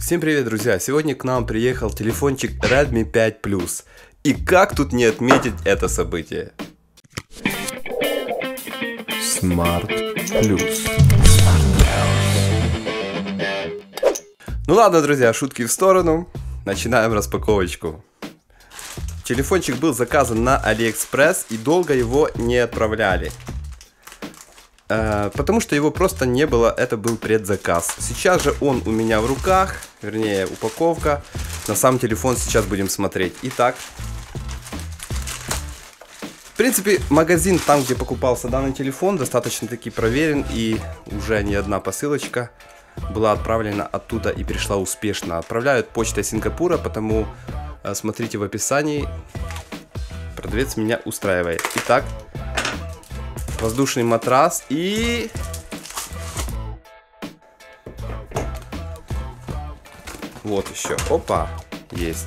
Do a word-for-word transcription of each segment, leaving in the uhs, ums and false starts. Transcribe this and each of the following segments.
Всем привет, друзья! Сегодня к нам приехал телефончик Redmi пять плюс. И как тут не отметить это событие? Smart Plus. Ну ладно, друзья, шутки в сторону. Начинаем распаковочку. Телефончик был заказан на AliExpress и долго его не отправляли. Потому что его просто не было, это был предзаказ. Сейчас же он у меня в руках, вернее упаковка. На сам телефон сейчас будем смотреть. Итак, в принципе, магазин, там где покупался данный телефон, достаточно таки проверен. И уже не одна посылочка была отправлена оттуда и пришла успешно. Отправляют почтой Сингапура, потому смотрите в описании. Продавец меня устраивает. Итак, воздушный матрас и вот еще, опа, есть.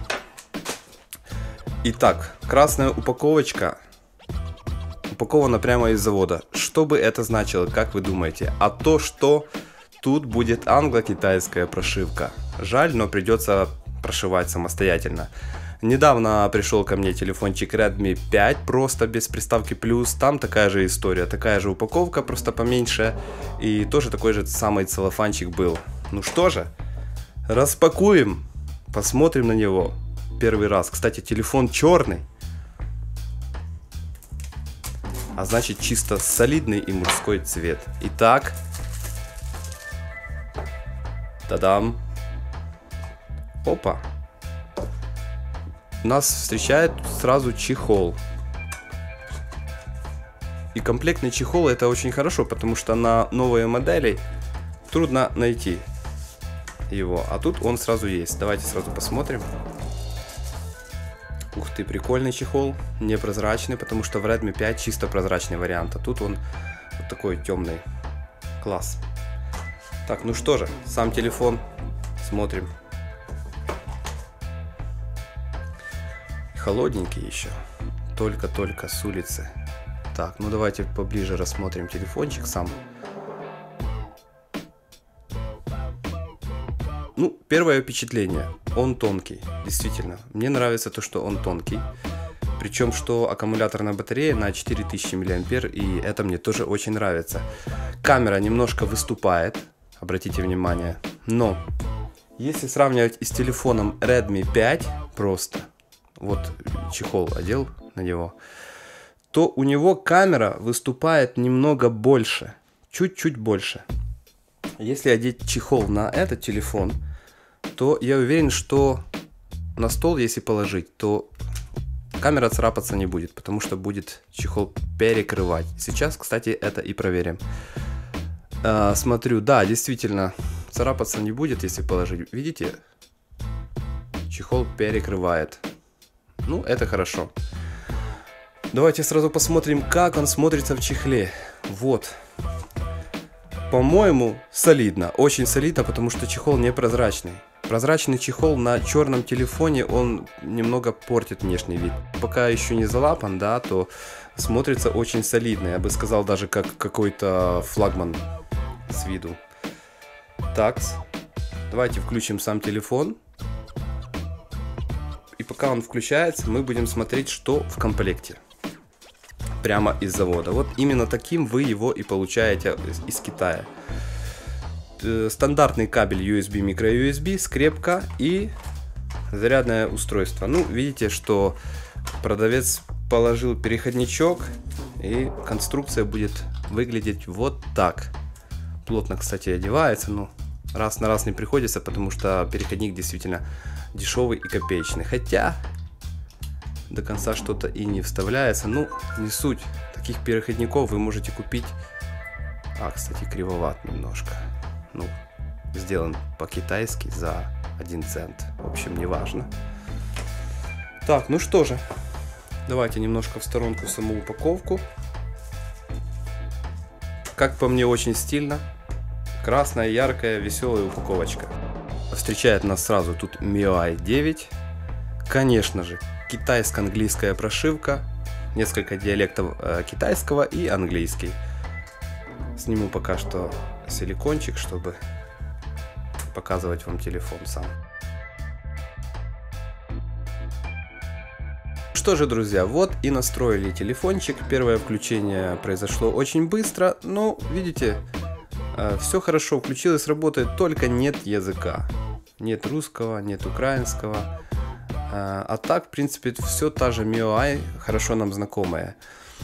Итак, красная упаковочка упакована прямо из завода. Что бы это значило, как вы думаете? А то, что тут будет англо-китайская прошивка. Жаль, но придется прошивать самостоятельно. Недавно пришел ко мне телефончик Redmi пять, просто без приставки плюс. Там такая же история, такая же упаковка, просто поменьше. И тоже такой же самый целлофанчик был. Ну что же, распакуем, посмотрим на него первый раз. Кстати, телефон черный, а значит чисто солидный и мужской цвет. Итак, та-дам. Опа. Нас встречает сразу чехол. И комплектный чехол — это очень хорошо, потому что на новые модели трудно найти его. А тут он сразу есть. Давайте сразу посмотрим. Ух ты, прикольный чехол. Непрозрачный, потому что в Redmi пять чисто прозрачный вариант. А тут он вот такой темный. Класс. Так, ну что же, сам телефон. Смотрим. Холодненький еще, только-только с улицы. Так, ну давайте поближе рассмотрим телефончик сам. Ну, первое впечатление, он тонкий, действительно. Мне нравится то, что он тонкий. Причем, что аккумуляторная батарея на четыре тысячи миллиампер, и это мне тоже очень нравится. Камера немножко выступает, обратите внимание. Но, если сравнивать с телефоном Redmi пять, просто... вот чехол одел на него, то у него камера выступает немного больше, чуть-чуть больше. Если одеть чехол на этот телефон, то я уверен, что на стол, если положить, то камера царапаться не будет, потому что будет чехол перекрывать. Сейчас, кстати, это и проверим. А, смотрю, да, действительно, царапаться не будет, если положить. Видите? Чехол перекрывает. Ну, это хорошо. Давайте сразу посмотрим, как он смотрится в чехле. Вот. По-моему, солидно. Очень солидно, потому что чехол непрозрачный. Прозрачный чехол на черном телефоне, он немного портит внешний вид. Пока еще не залапан, да, то смотрится очень солидно. Я бы сказал, даже как какой-то флагман с виду. Так, давайте включим сам телефон. И пока он включается, мы будем смотреть, что в комплекте. Прямо из завода. Вот именно таким вы его и получаете из Китая. Стандартный кабель ю эс би, micro-ю эс би, скрепка и зарядное устройство. Ну, видите, что продавец положил переходничок, и конструкция будет выглядеть вот так. Плотно, кстати, одевается, но раз на раз не приходится, потому что переходник действительно дешевый и копеечный. Хотя до конца что-то и не вставляется. Ну, не суть. Таких переходников вы можете купить. А, кстати, кривоват немножко. Ну, сделан по-китайски за один цент. В общем, не важно. Так, ну что же. Давайте немножко в сторонку саму упаковку. Как по мне, очень стильно. Красная, яркая, веселая упаковочка. Встречает нас сразу тут эм ай ю ай девять. Конечно же, китайско-английская прошивка. Несколько диалектов э, китайского и английский. Сниму пока что силикончик, чтобы показывать вам телефон сам. Что же, друзья, вот и настроили телефончик. Первое включение произошло очень быстро, но видите, все хорошо включилось, работает, только нет языка. Нет русского, нет украинского. А так, в принципе, все та же эм ай ю ай, хорошо нам знакомая.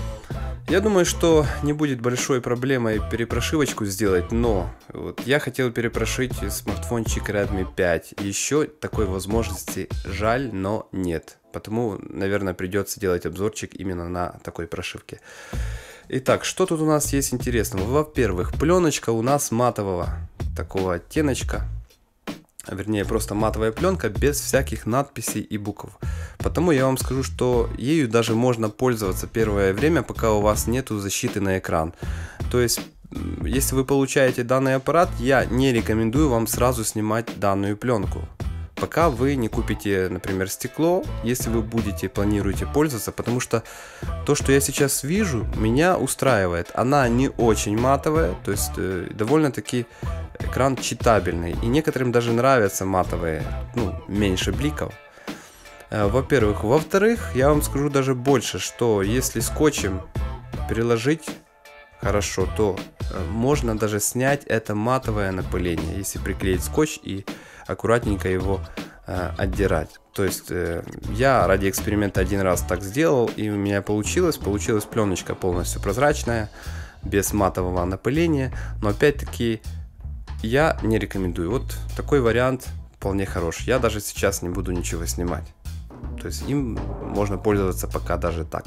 Я думаю, что не будет большой проблемой перепрошивочку сделать, но вот я хотел перепрошить смартфончик редми пять. Еще такой возможности жаль, но нет. Потому, наверное, придется делать обзорчик именно на такой прошивке. Итак, что тут у нас есть интересного? Во-первых, пленочка у нас матового такого оттеночка. Вернее, просто матовая пленка без всяких надписей и букв. Потому я вам скажу, что ею даже можно пользоваться первое время, пока у вас нету защиты на экран. То есть, если вы получаете данный аппарат, я не рекомендую вам сразу снимать данную пленку. Пока вы не купите, например, стекло, если вы будете, планируете пользоваться, потому что то, что я сейчас вижу, меня устраивает. Она не очень матовая, то есть э, довольно-таки экран читабельный. И некоторым даже нравятся матовые, ну, меньше бликов. Э, во-первых. Во-вторых, я вам скажу даже больше, что если скотчем переложить хорошо, то э, можно даже снять это матовое напыление, если приклеить скотч и аккуратненько его э, отдирать. То есть э, я ради эксперимента один раз так сделал, и у меня получилось. Получилась пленочка полностью прозрачная, без матового напыления. Но опять-таки я не рекомендую. Вот такой вариант вполне хорош. Я даже сейчас не буду ничего снимать. То есть им можно пользоваться пока даже так.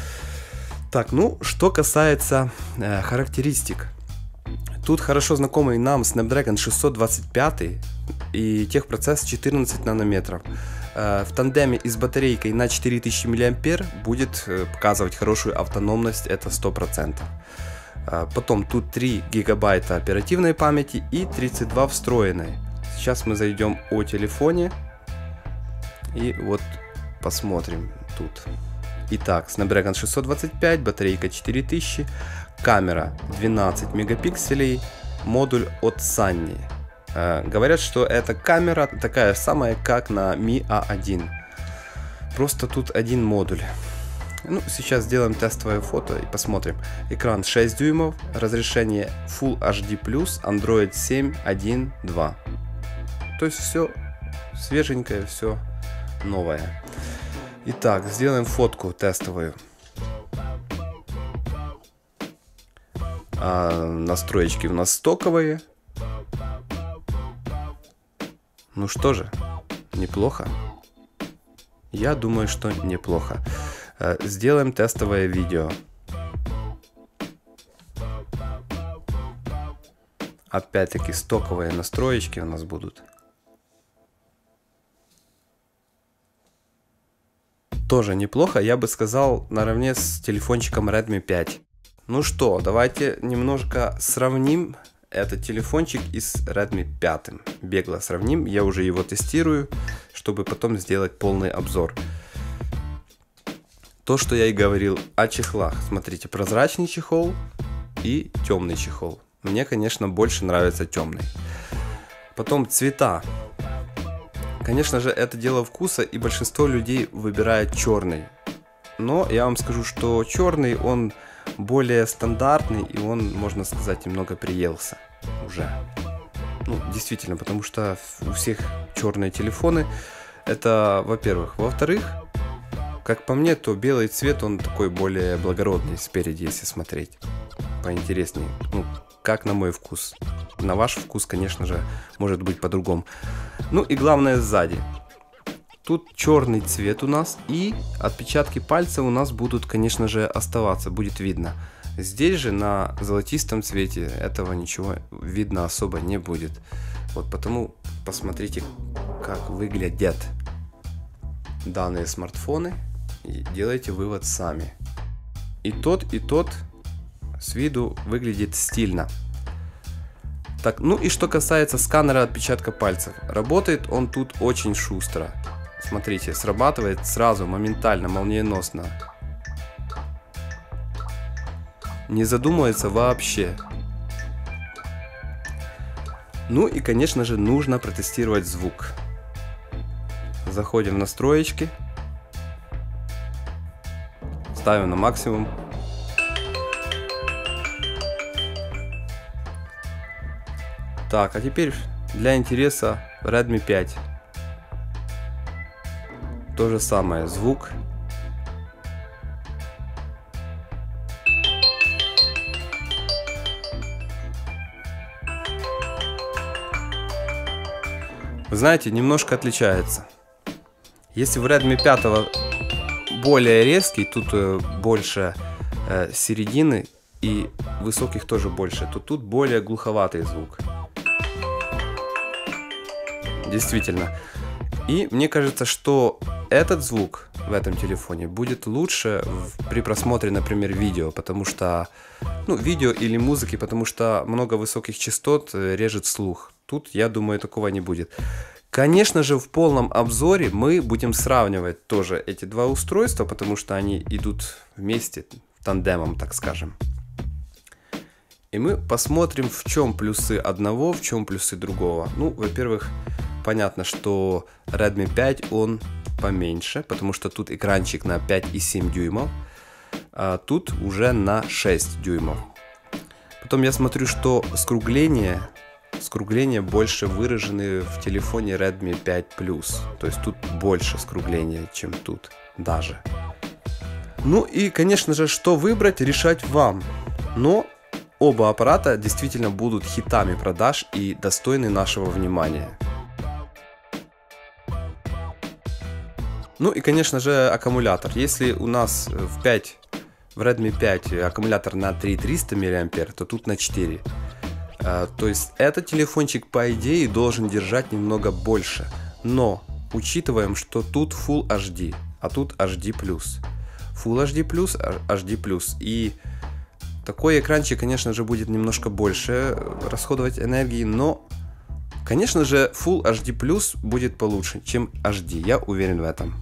Так, ну что касается э, характеристик. Тут хорошо знакомый нам Snapdragon шестьсот двадцать пять и техпроцесс четырнадцать нанометров. В тандеме и с батарейкой на четыре тысячи миллиампер будет показывать хорошую автономность, это сто процентов. Потом тут три гигабайта оперативной памяти и тридцать два встроенной. Сейчас мы зайдем о телефоне и вот посмотрим тут. Итак, Snapdragon шестьсот двадцать пять, батарейка четыре тысячи, камера двенадцать мегапикселей, модуль от Sunny. Э, говорят, что эта камера такая самая, как на ми а один. Просто тут один модуль. Ну, сейчас сделаем тестовое фото и посмотрим. Экран шесть дюймов, разрешение Full эйч ди плюс, Android семь точка один точка два. То есть все свеженькое, все новое. Итак, сделаем фотку тестовую. А, настроечки у нас стоковые. Ну что же, неплохо. Я думаю, что неплохо. А, сделаем тестовое видео. Опять-таки стоковые настроечки у нас будут. Тоже неплохо, я бы сказал, наравне с телефончиком редми пять. Ну что, давайте немножко сравним этот телефончик и с редми пять. Бегло сравним, я уже его тестирую, чтобы потом сделать полный обзор. То, что я и говорил о чехлах. Смотрите, прозрачный чехол и темный чехол. Мне, конечно, больше нравится темный. Потом цвета. Конечно же, это дело вкуса, и большинство людей выбирает черный. Но я вам скажу, что черный, он более стандартный, и он, можно сказать, немного приелся уже. Ну, действительно, потому что у всех черные телефоны. Это, во-первых. Во-вторых, как по мне, то белый цвет, он такой более благородный спереди, если смотреть. Поинтереснее. Ну, как на мой вкус. На ваш вкус, конечно же, может быть по-другому. Ну и главное сзади. Тут черный цвет у нас, и отпечатки пальцев у нас будут, конечно же, оставаться, будет видно. Здесь же на золотистом цвете этого ничего видно особо не будет. Вот потому посмотрите, как выглядят данные смартфоны, и делайте вывод сами. И тот, и тот с виду выглядит стильно. Так, ну и что касается сканера отпечатка пальцев. Работает он тут очень шустро. Смотрите, срабатывает сразу, моментально, молниеносно. Не задумывается вообще. Ну и, конечно же, нужно протестировать звук. Заходим в настроечки. Ставим на максимум. Так, а теперь для интереса Redmi пять. То же самое, звук. Вы знаете, немножко отличается. Если в Redmi пять более резкий, тут больше э, середины и высоких тоже больше, то тут более глуховатый звук. Действительно. И мне кажется, что этот звук в этом телефоне будет лучше в, при просмотре, например, видео, потому что, ну, видео или музыки, потому что много высоких частот режет слух. Тут, я думаю, такого не будет. Конечно же, в полном обзоре мы будем сравнивать тоже эти два устройства, потому что они идут вместе, тандемом, так скажем. И мы посмотрим, в чем плюсы одного, в чем плюсы другого. Ну, во-первых, понятно, что Redmi пять, он поменьше, потому что тут экранчик на пять и семь дюймов, а тут уже на шесть дюймов. Потом я смотрю, что скругление, скругление больше выражены в телефоне Redmi пять плюс. То есть тут больше скругления, чем тут даже. Ну и, конечно же, что выбрать, решать вам. Но оба аппарата действительно будут хитами продаж и достойны нашего внимания. Ну и, конечно же, аккумулятор. Если у нас в пять, в Redmi пять аккумулятор на три тысячи триста миллиампер, то тут на четыре. То есть этот телефончик, по идее, должен держать немного больше. Но учитываем, что тут Full эйч ди, а тут эйч ди плюс. Full эйч ди плюс, эйч ди плюс. И такой экранчик, конечно же, будет немножко больше расходовать энергии, но, конечно же, Full эйч ди плюс будет получше, чем эйч ди. Я уверен в этом.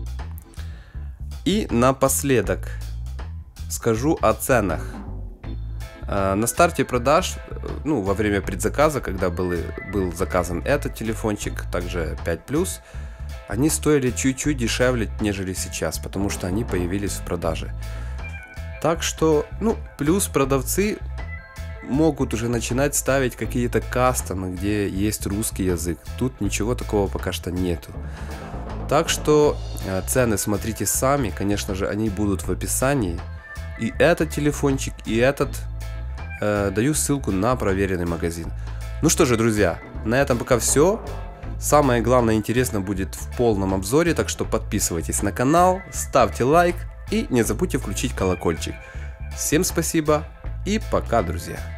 И напоследок скажу о ценах. На старте продаж, ну, во время предзаказа, когда был, был заказан этот телефончик, также пять плюс, они стоили чуть-чуть дешевле, нежели сейчас, потому что они появились в продаже. Так что, ну, плюс продавцы могут уже начинать ставить какие-то кастомы, где есть русский язык. Тут ничего такого пока что нету. Так что э, цены смотрите сами, конечно же, они будут в описании. И этот телефончик, и этот, э, даю ссылку на проверенный магазин. Ну что же, друзья, на этом пока все. Самое главное интересно будет в полном обзоре, так что подписывайтесь на канал, ставьте лайк и не забудьте включить колокольчик. Всем спасибо и пока, друзья.